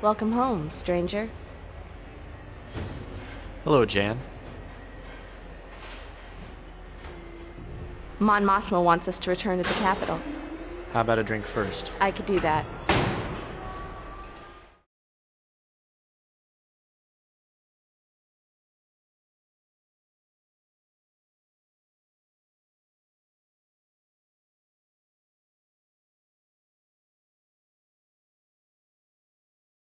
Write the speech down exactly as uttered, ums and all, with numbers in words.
Welcome home, stranger. Hello, Jan. Mon Mothma wants us to return to the capital. How about a drink first? I could do that.